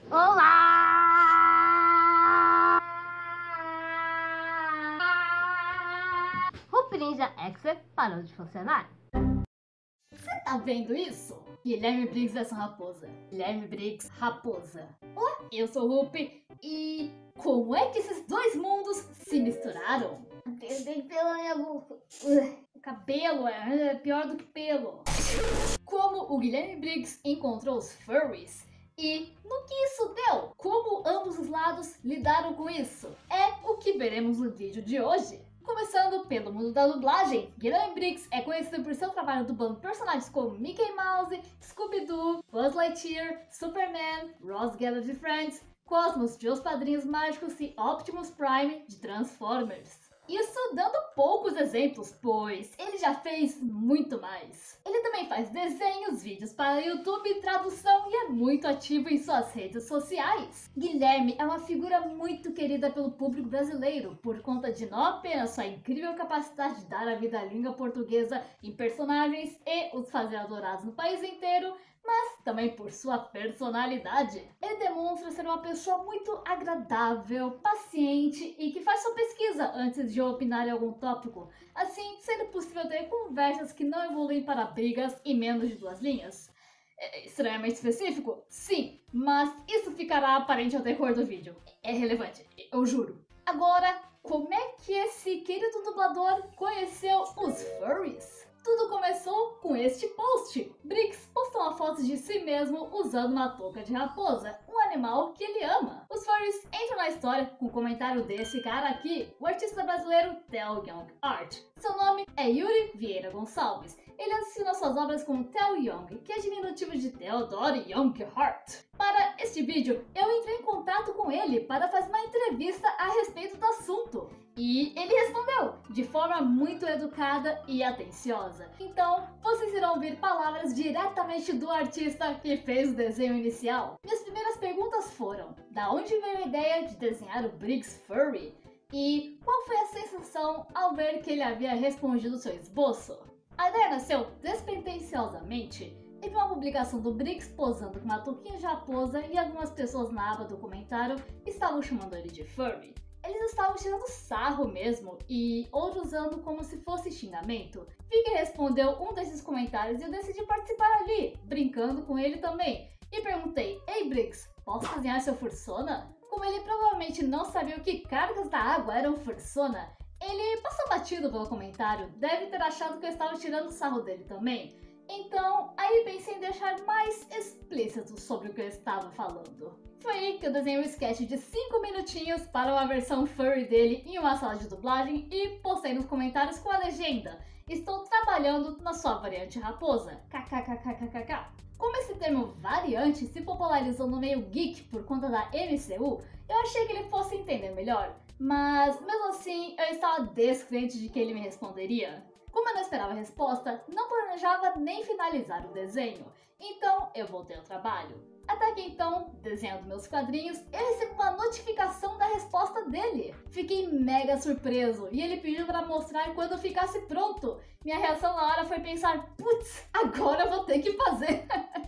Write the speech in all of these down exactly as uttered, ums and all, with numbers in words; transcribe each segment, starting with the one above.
Olá! Hoop Ninja Expert parou de funcionar. Você tá vendo isso? Guilherme Briggs essa raposa. Guilherme Briggs, raposa. Olá, eu sou o Hoop e como é que esses dois mundos se misturaram? Tem pelo na minha boca. O cabelo é pior do que pelo. Como o Guilherme Briggs encontrou os furries e no que isso deu? Como ambos os lados lidaram com isso? É o que veremos no vídeo de hoje. Começando pelo mundo da dublagem, Guilherme Briggs é conhecido por seu trabalho dublando personagens como Mickey Mouse, Scooby-Doo, Buzz Lightyear, Superman, Ross Geller de Friends, Cosmos de Os Padrinhos Mágicos e Optimus Prime de Transformers. Isso dando poucos exemplos, pois ele já fez muito mais. Ele também faz desenhos, vídeos para YouTube, tradução e é muito ativo em suas redes sociais. Guilherme é uma figura muito querida pelo público brasileiro, por conta de não apenas sua incrível capacidade de dar a vida à língua portuguesa em personagens e os fazer adorados no país inteiro, mas também por sua personalidade. Ele demonstra ser uma pessoa muito agradável, paciente e que faz sua pesquisa antes de opinar em algum tópico, assim sendo possível ter conversas que não evoluem para brigas em menos de duas linhas. É extremamente específico? Sim, mas isso ficará aparente ao decorrer do vídeo. É relevante, eu juro. Agora, como é que esse querido dublador conheceu os furries? Tudo começou com este post. Briggs postou uma foto de si mesmo usando uma touca de raposa, um animal que ele ama. Os furries entram na história com o comentário desse cara aqui, o artista brasileiro Theo Young Art. Seu nome é Yuri Vieira Gonçalves. Ele assina suas obras como Theo Young, que é diminutivo de Theodore Young Heart. Para este vídeo, eu entrei em contato com ele para fazer uma entrevista a respeito do assunto. E ele respondeu de forma muito educada e atenciosa. Então, vocês irão ouvir palavras diretamente do artista que fez o desenho inicial. Minhas primeiras perguntas foram: da onde veio a ideia de desenhar o Briggs Furry? E qual foi a sensação ao ver que ele havia respondido seu esboço? A ideia nasceu despretensiosamente. Teve uma publicação do Briggs posando com uma touquinha de raposa e algumas pessoas na aba do comentário estavam chamando ele de Furry. Eles estavam tirando sarro mesmo e outros usando como se fosse xingamento. Vi que respondeu um desses comentários e eu decidi participar ali, brincando com ele também. E perguntei: ei Briggs, posso desenhar seu fursona? Como ele provavelmente não sabia o que cargas da água eram fursona, ele passou batido pelo comentário, deve ter achado que eu estava tirando sarro dele também. Então, aí pensei em deixar mais explícito sobre o que eu estava falando. Foi aí que eu desenhei um sketch de cinco minutinhos para uma versão furry dele em uma sala de dublagem e postei nos comentários com a legenda: estou trabalhando na sua variante raposa, kkkkkkk. Como esse termo variante se popularizou no meio geek por conta da M C U, eu achei que ele fosse entender melhor, mas mesmo assim eu estava descrente de que ele me responderia. Como eu não esperava a resposta, não planejava nem finalizar o desenho, então eu voltei ao trabalho. Até que então, desenhando meus quadrinhos, eu recebi uma notificação da resposta dele. Fiquei mega surpreso e ele pediu para mostrar quando eu ficasse pronto. Minha reação na hora foi pensar: putz, agora eu vou ter que fazer.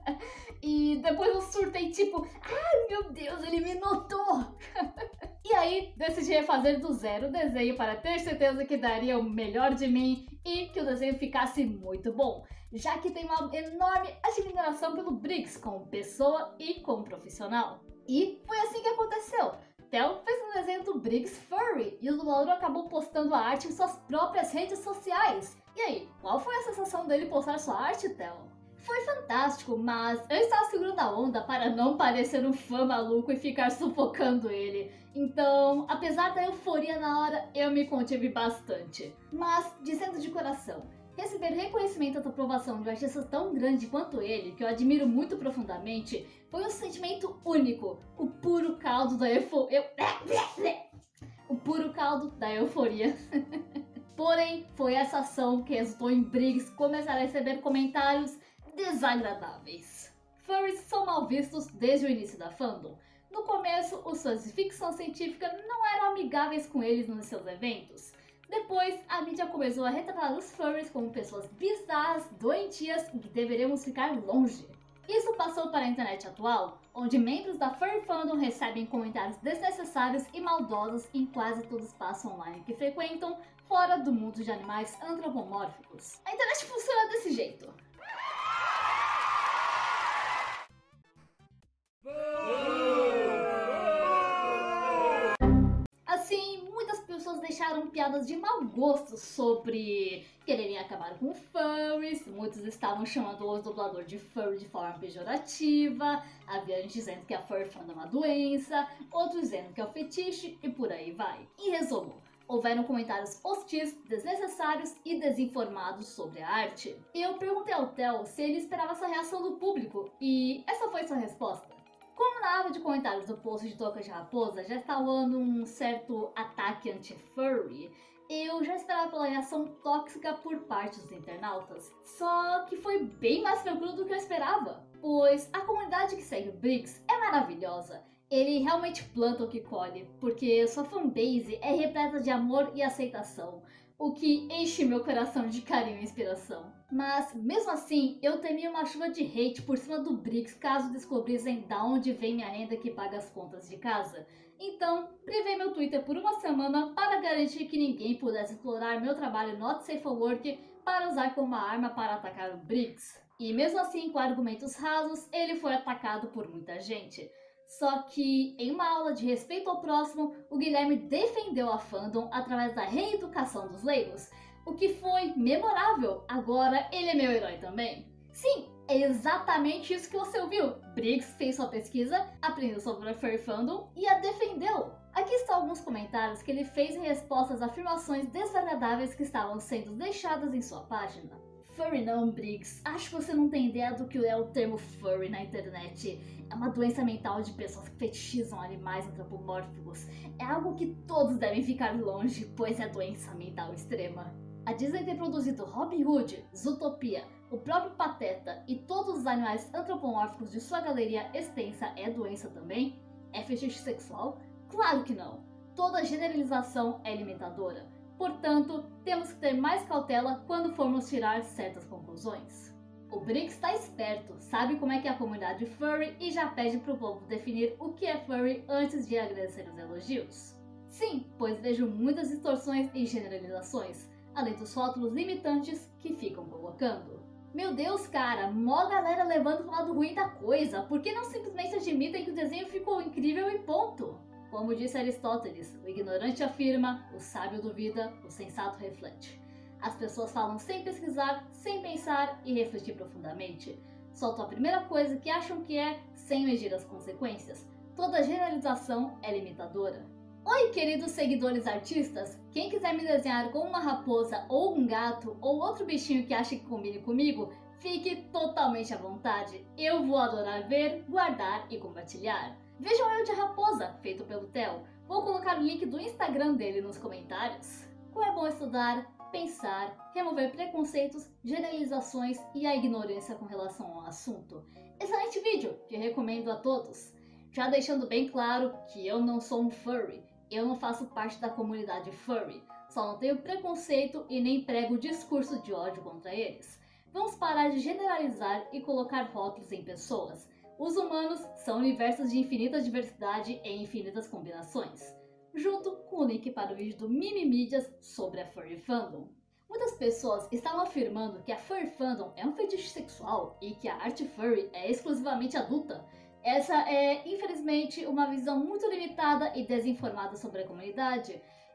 E depois eu surtei tipo: ai meu Deus, ele me notou. E aí, decidi refazer do zero o desenho para ter certeza que daria o melhor de mim e que o desenho ficasse muito bom, já que tenho uma enorme admiração pelo Briggs como pessoa e como profissional. E foi assim que aconteceu. Theo fez um desenho do Briggs Furry e o dublador acabou postando a arte em suas próprias redes sociais. E aí, qual foi a sensação dele postar sua arte, Theo? Foi fantástico, mas eu estava segurando a onda para não parecer um fã maluco e ficar sufocando ele. Então, apesar da euforia na hora, eu me contive bastante. Mas, dizendo de coração, receber reconhecimento e aprovação de um artista tão grande quanto ele, que eu admiro muito profundamente, foi um sentimento único. O puro caldo da euforia. O puro caldo da euforia. Porém, foi essa ação que resultou em Briggs começar a receber comentários desagradáveis. Furries são mal vistos desde o início da fandom. No começo, os fãs de ficção científica não eram amigáveis com eles nos seus eventos. Depois, a mídia começou a retratar os furries como pessoas bizarras, doentias e que deveríamos ficar longe. Isso passou para a internet atual, onde membros da Furry Fandom recebem comentários desnecessários e maldosos em quase todo espaço online que frequentam, fora do mundo de animais antropomórficos. A internet funciona desse jeito. Assim, muitas pessoas deixaram piadas de mau gosto sobre quererem acabar com furries, muitos estavam chamando o dublador de furry de forma pejorativa, havia gente dizendo que a furry fandom é uma doença, outros dizendo que é um fetiche e por aí vai. Em resumo, houveram comentários hostis, desnecessários e desinformados sobre a arte. Eu perguntei ao Theo se ele esperava essa reação do público e essa foi sua resposta. Como na aba de comentários do post de Toca de Raposa já está rolando um certo ataque anti-furry, eu já esperava pela reação tóxica por parte dos internautas. Só que foi bem mais tranquilo do que eu esperava, pois a comunidade que segue o Briggs é maravilhosa. Ele realmente planta o que colhe, porque sua fanbase é repleta de amor e aceitação, o que enche meu coração de carinho e inspiração. Mas, mesmo assim, eu temia uma chuva de hate por cima do Briggs caso descobrissem da onde vem minha renda que paga as contas de casa. Então, privei meu Twitter por uma semana para garantir que ninguém pudesse explorar meu trabalho Not Safe for Work para usar como uma arma para atacar o Briggs. E mesmo assim, com argumentos rasos, ele foi atacado por muita gente. Só que, em uma aula de respeito ao próximo, o Guilherme defendeu a fandom através da reeducação dos leigos, o que foi memorável. Agora ele é meu herói também. Sim, é exatamente isso que você ouviu. Briggs fez sua pesquisa, aprendeu sobre a Furry Fandom e a defendeu. Aqui estão alguns comentários que ele fez em resposta às afirmações desagradáveis que estavam sendo deixadas em sua página. Furry não, Briggs. Acho que você não tem ideia do que é o termo furry na internet. É uma doença mental de pessoas que fetichizam animais antropomórficos. É algo que todos devem ficar longe, pois é doença mental extrema. A Disney tem produzido Robin Hood, Zootopia, o próprio Pateta e todos os animais antropomórficos de sua galeria extensa é doença também? É fetiche sexual? Claro que não. Toda generalização é limitadora. Portanto, temos que ter mais cautela quando formos tirar certas conclusões. O Briggs está esperto, sabe como é que é a comunidade furry e já pede pro povo definir o que é furry antes de agradecer os elogios. Sim, pois vejo muitas distorções e generalizações, além dos rótulos limitantes que ficam colocando. Meu Deus, cara, mó galera levando o lado ruim da coisa, por que não simplesmente admitem que o desenho ficou incrível e ponto? Como disse Aristóteles, o ignorante afirma, o sábio duvida, o sensato reflete. As pessoas falam sem pesquisar, sem pensar e refletir profundamente. Soltam a primeira coisa que acham que é, sem medir as consequências. Toda generalização é limitadora. Oi, queridos seguidores artistas! Quem quiser me desenhar com uma raposa ou um gato ou outro bichinho que ache que combine comigo, fique totalmente à vontade. Eu vou adorar ver, guardar e compartilhar. Vejam eu de raposa, feito pelo Theo. Vou colocar o link do Instagram dele nos comentários. Como é bom estudar, pensar, remover preconceitos, generalizações e a ignorância com relação ao assunto. Excelente vídeo, que recomendo a todos. Já deixando bem claro que eu não sou um furry, eu não faço parte da comunidade furry, só não tenho preconceito e nem prego discurso de ódio contra eles. Vamos parar de generalizar e colocar rótulos em pessoas. Os humanos são universos de infinita diversidade e infinitas combinações. Junto com o link para o vídeo do Mimimídias sobre a Furry Fandom. Muitas pessoas estavam afirmando que a Furry Fandom é um fetiche sexual e que a arte furry é exclusivamente adulta. Essa é, infelizmente, uma visão muito limitada e desinformada sobre a comunidade.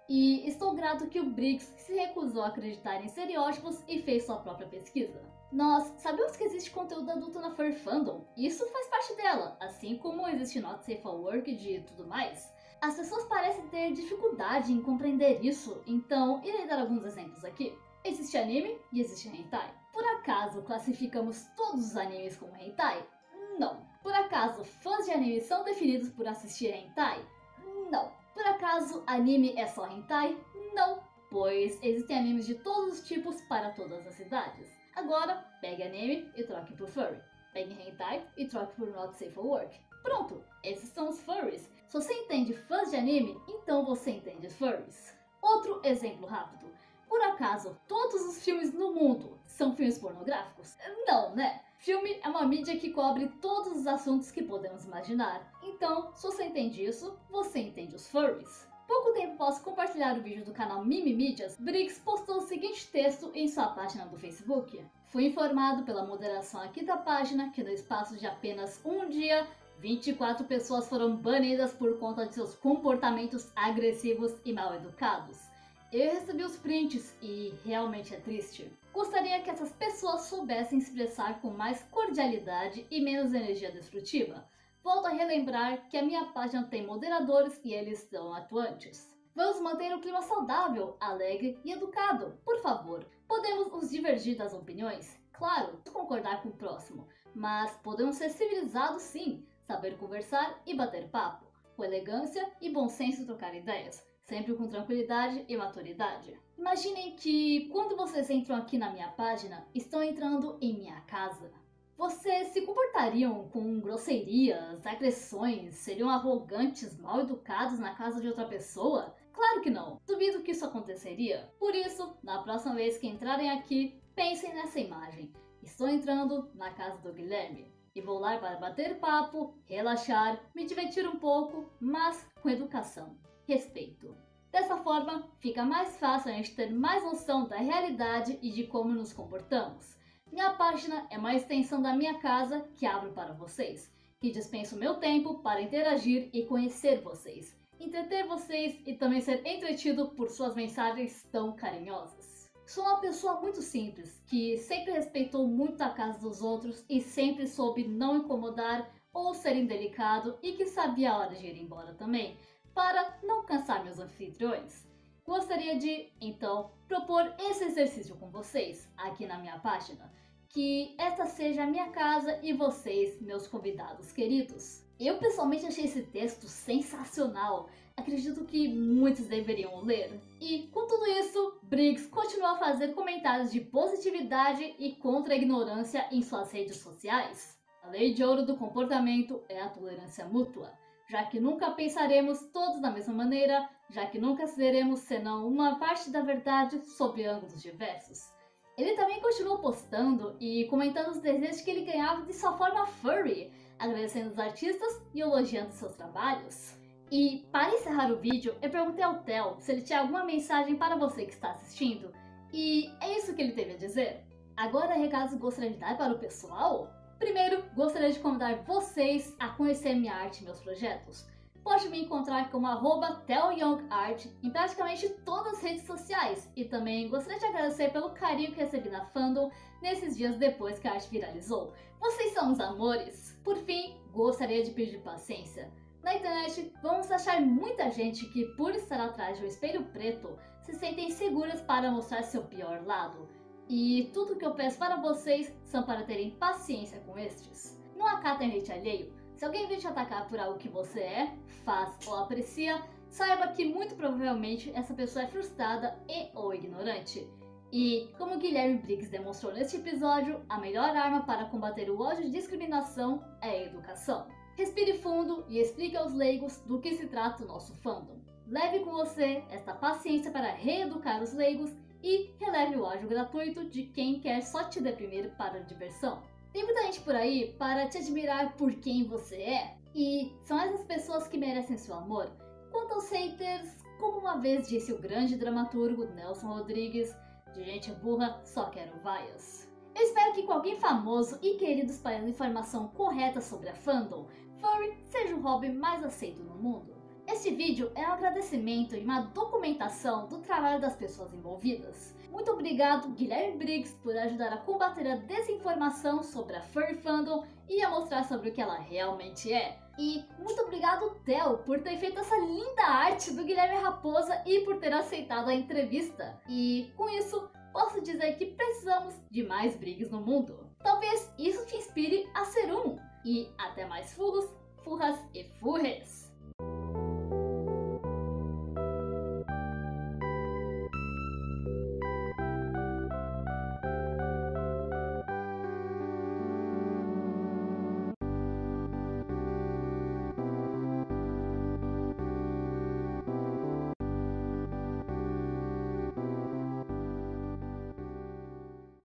E estou grato que o Briggs se recusou a acreditar em estereótipos e fez sua própria pesquisa. Nós sabemos que existe conteúdo adulto na Furry Fandom, e isso faz parte dela, assim como existe Not Safe for Work e tudo mais. As pessoas parecem ter dificuldade em compreender isso, então irei dar alguns exemplos aqui. Existe anime e existe hentai. Por acaso classificamos todos os animes como hentai? Não. Por acaso fãs de anime são definidos por assistir hentai? Não. Por acaso anime é só hentai? Não. Pois existem animes de todos os tipos para todas as idades. Agora, pegue anime e troque por furry. Pegue hentai e troque por Not Safe for Work. Pronto, esses são os furries. Se você entende fãs de anime, então você entende furries. Outro exemplo rápido. Por acaso, todos os filmes no mundo são filmes pornográficos? Não, né? Filme é uma mídia que cobre todos os assuntos que podemos imaginar. Então, se você entende isso, você entende os furries. Pouco tempo após compartilhar o vídeo do canal Mimimídias, Briggs postou o seguinte texto em sua página do Facebook. Fui informado pela moderação aqui da página que no espaço de apenas um dia, vinte e quatro pessoas foram banidas por conta de seus comportamentos agressivos e mal educados. Eu recebi os prints e realmente é triste. Gostaria que essas pessoas soubessem expressar com mais cordialidade e menos energia destrutiva. Volto a relembrar que a minha página tem moderadores e eles estão atuantes. Vamos manter um clima saudável, alegre e educado, por favor. Podemos nos divergir das opiniões? Claro, concordar com o próximo, mas podemos ser civilizados sim, saber conversar e bater papo, com elegância e bom senso trocar ideias, sempre com tranquilidade e maturidade. Imaginem que quando vocês entram aqui na minha página, estão entrando em minha casa. Vocês se comportariam com grosserias, agressões, seriam arrogantes, mal educados na casa de outra pessoa? Claro que não, duvido que isso aconteceria. Por isso, na próxima vez que entrarem aqui, pensem nessa imagem. Estou entrando na casa do Guilherme e vou lá para bater papo, relaxar, me divertir um pouco, mas com educação, respeito. Dessa forma, fica mais fácil a gente ter mais noção da realidade e de como nos comportamos. Minha página é uma extensão da minha casa que abro para vocês, que dispenso meu tempo para interagir e conhecer vocês, entreter vocês e também ser entretido por suas mensagens tão carinhosas. Sou uma pessoa muito simples, que sempre respeitou muito a casa dos outros e sempre soube não incomodar ou ser indelicado e que sabia a hora de ir embora também, para não cansar meus anfitriões. Gostaria de, então, propor esse exercício com vocês, aqui na minha página. Que esta seja a minha casa e vocês, meus convidados queridos. Eu pessoalmente achei esse texto sensacional. Acredito que muitos deveriam ler. E com tudo isso, Briggs continua a fazer comentários de positividade e contra a ignorância em suas redes sociais. A lei de ouro do comportamento é a tolerância mútua, já que nunca pensaremos todos da mesma maneira, já que nunca seremos senão uma parte da verdade sob ângulos diversos. Ele também continuou postando e comentando os desejos que ele ganhava de sua forma furry, agradecendo os artistas e elogiando seus trabalhos. E para encerrar o vídeo, eu perguntei ao Theo se ele tinha alguma mensagem para você que está assistindo, e é isso que ele teve a dizer. Agora, recados gostaria de dar para o pessoal? Primeiro, gostaria de convidar vocês a conhecer minha arte e meus projetos. Pode me encontrar como arroba TheoYoungArt em praticamente todas as redes sociais. E também gostaria de agradecer pelo carinho que recebi na fandom nesses dias depois que a arte viralizou. Vocês são os amores! Por fim, gostaria de pedir paciência. Na internet, vamos achar muita gente que, por estar atrás de um espelho preto, se sentem seguras para mostrar seu pior lado. E tudo que eu peço para vocês são para terem paciência com estes. Não acatem hate alheio. Se alguém vir te atacar por algo que você é, faz ou aprecia, saiba que muito provavelmente essa pessoa é frustrada e ou ignorante. E, como Guilherme Briggs demonstrou neste episódio, a melhor arma para combater o ódio e discriminação é a educação. Respire fundo e explique aos leigos do que se trata o nosso fandom. Leve com você esta paciência para reeducar os leigos e releve o ódio gratuito de quem quer só te deprimir para a diversão. Tem muita gente por aí para te admirar por quem você é, e são essas pessoas que merecem seu amor. Quanto aos haters, como uma vez disse o grande dramaturgo Nelson Rodrigues, de gente burra só quero vaias. Eu espero que com alguém famoso e querido espalhando informação correta sobre a fandom, furry seja o hobby mais aceito no mundo. Este vídeo é um agradecimento e uma documentação do trabalho das pessoas envolvidas. Muito obrigado, Guilherme Briggs, por ajudar a combater a desinformação sobre a furry fandom e a mostrar sobre o que ela realmente é. E muito obrigado, Theo, por ter feito essa linda arte do Guilherme Raposa e por ter aceitado a entrevista. E com isso, posso dizer que precisamos de mais Briggs no mundo. Talvez isso te inspire a ser um. E até mais furros, furras e furres!